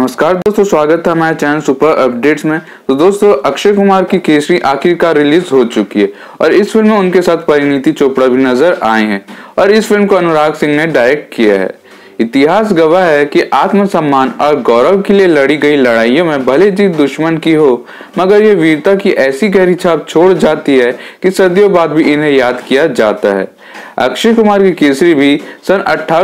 नमस्कार दोस्तों, स्वागत है हमारे चैनल सुपर अपडेट्स में। तो दोस्तों, अक्षय कुमार की केसरी आखिरकार रिलीज हो चुकी है और इस फिल्म में उनके साथ परिणीति चोपड़ा भी नजर आए हैं और इस फिल्म को अनुराग सिंह ने डायरेक्ट किया है। इतिहास गवाह है कि आत्मसम्मान और गौरव के लिए लड़ी गई लड़ाइयों में भले जीत दुश्मन की हो, मगर ये वीरता की ऐसी गहरी छाप छोड़ जाती है कि सदियों बाद भी इन्हें याद किया जाता है। अक्षय कुमार की केसरी भी सन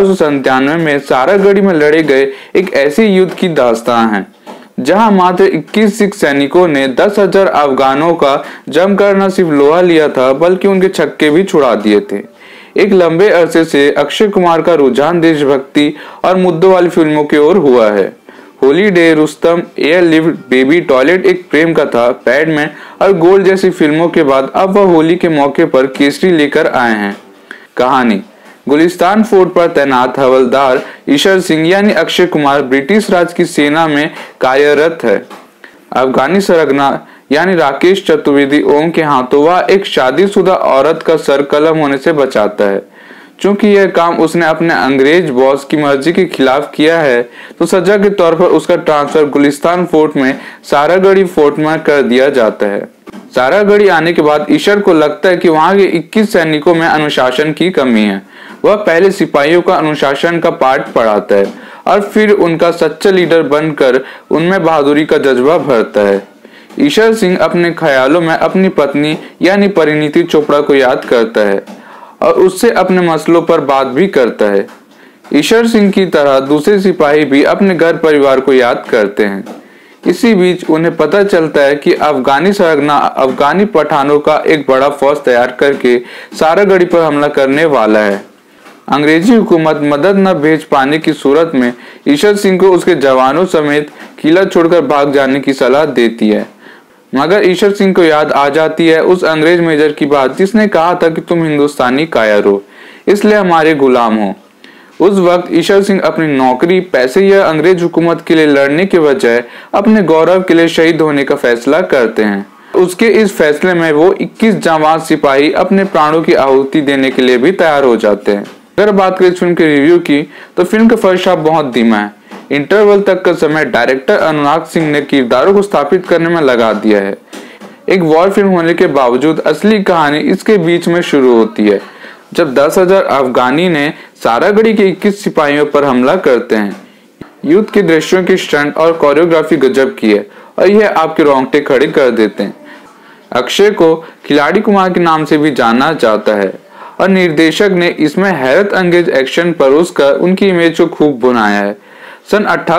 1897 में सारागढ़ी में लड़े गए एक ऐसे युद्ध की दास्तान है जहां मात्र 21 सिख सैनिकों ने 10,000 अफगानों का जमकर न सिर्फ लोहा लिया था बल्कि उनके छक्के भी छुड़ा दिए थे। एक लंबे अरसे से अक्षय कुमार का रुझान देशभक्ति और मुद्दों वाली फिल्मों की ओर हुआ है। Holiday, Rustom, Airlift, Baby, Toilet Ek Prem कथा, पैडमैन और गोल्ड जैसी फिल्मों के बाद अब वह होली के मौके पर केसरी लेकर आए हैं। कहानी: गुलिस्तान फोर्ट पर तैनात हवलदार ईशर सिंह यानी अक्षय कुमार ब्रिटिश राज की सेना में कार्यरत है। अफगानी सरगना यानी राकेश चतुर्वेदी ओम के हाथों वह एक शादीशुदा औरत का सर कलम होने से बचाता है। चूंकि यह काम उसने अपने अंग्रेज बॉस की मर्जी के खिलाफ किया है, तो सजा के तौर पर उसका ट्रांसफर गुलिस्तान फोर्ट में सारागढ़ी फोर्ट में कर दिया जाता है। सारागढ़ी आने के बाद ईशर को लगता है कि वहां के 21 सैनिकों में अनुशासन की कमी है। वह पहले सिपाहियों का अनुशासन का पाठ पढ़ाता है और फिर उनका सच्चा लीडर बनकर उनमें बहादुरी का जज्बा भरता है। ईशर सिंह अपने ख्यालों में अपनी पत्नी यानी परिणीति चोपड़ा को याद करता है और उससे अपने मसलों पर बात भी करता है। ईशर सिंह की तरह दूसरे सिपाही भी अपने घर परिवार को याद करते हैं। इसी बीच उन्हें पता चलता है कि अफगानी सरगना अफगानी पठानों का एक बड़ा फौज तैयार करके सारागढ़ी पर हमला करने वाला है। अंग्रेजी हुकूमत मदद न भेज पाने की सूरत में ईशर सिंह को उसके जवानों समेत किला छोड़कर भाग जाने की सलाह देती है, मगर ईशर सिंह को याद आ जाती है उस अंग्रेज मेजर की बात जिसने कहा था कि तुम हिंदुस्तानी कायर हो, इसलिए हमारे गुलाम हो। उस वक्त ईशर सिंह अपनी नौकरी, पैसे या अंग्रेज हुकूमत के लिए लड़ने के बजाय अपने गौरव के लिए शहीद होने का फैसला करते हैं। उसके इस फैसले में वो 21 जांबाज सिपाही अपने प्राणों की आहुति देने के लिए भी तैयार हो जाते हैं। अगर बात करें इस फिल्म के रिव्यू की, तो फिल्म का फर्स्ट हाफ बहुत धीमा है। इंटरवल तक का समय डायरेक्टर अनुराग सिंह ने किरदारों को स्थापित करने में लगा दिया है। एक वॉर फिल्म होने के बावजूद असली कहानी इसके बीच में शुरू होती है, जब 10,000 अफगानी ने सारागढ़ी के 21 सिपाहियों पर हमला करते हैं। युद्ध के दृश्यों की स्टंट और कोरियोग्राफी गजब की है और यह आपके रोंगटे खड़े कर देते हैं। अक्षय को खिलाड़ी कुमार के नाम से भी जाना जाता है और निर्देशक ने इसमें हैरत अंगेज एक्शन परोसकर उनकी इमेज को खूब बनाया है। सन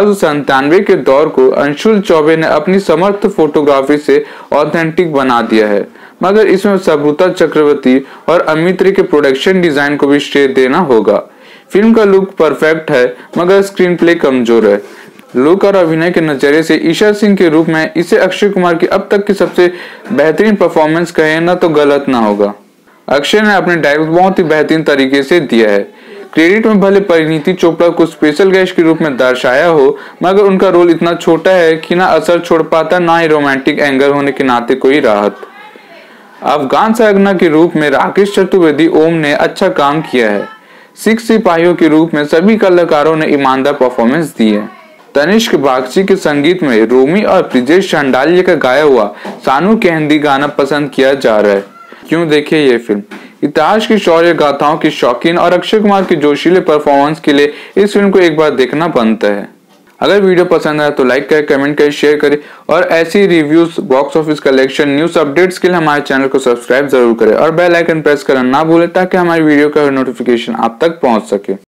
1897 के दौर को अंशुल चौबे ने अपनी समर्थ फोटोग्राफी से ऑथेंटिक बना दिया है, मगर इसमें सबूता चक्रवर्ती और अमित रे के प्रोडक्शन डिजाइन को भी श्रेय देना होगा। फिल्म का लुक परफेक्ट है, मगर स्क्रीन प्ले कमजोर है। लुक और अभिनय के नजरिए से ईशर सिंह के रूप में इसे अक्षय कुमार की अब तक की सबसे बेहतरीन परफॉर्मेंस कहे ना तो गलत ना होगा। अक्षय ने अपने डायलॉग बहुत ही बेहतरीन तरीके से दिया है। क्रेडिट में भले परिणीति चोपड़ा को स्पेशल गेस्ट के रूप में दर्शाया हो, मगर उनका रोल इतना छोटा है कि ना असर छोड़ पाता, ना ही रोमांटिक एंगल होने के नाते कोई राहत। अफगान सरगना के रूप में राकेश चतुर्वेदी ओम ने अच्छा काम किया है। सिख सिपाहियों के रूप में सभी कलाकारों ने ईमानदार परफॉर्मेंस दी है। तनिष्क बागची के संगीत में रोमी और ब्रिजेश चंडालिया का गाया हुआ सानू के हिंदी गाना पसंद किया जा रहा है। क्यों देखे ये फिल्म। इतिहास की शौर्य गाथाओं की शौकीन और अक्षय कुमार के जोशीले परफॉर्मेंस के लिए इस फिल्म को एक बार देखना बनता है। अगर वीडियो पसंद आए तो लाइक करें, कमेंट करें, शेयर करें और ऐसी reviews, box office collection, news updates के लिए हमारे चैनल को सब्सक्राइब जरूर करें और बेल आइकन प्रेस करना ना भूलें ताकि हमारी वीडियो का नोटिफिकेशन आप तक पहुंच सके।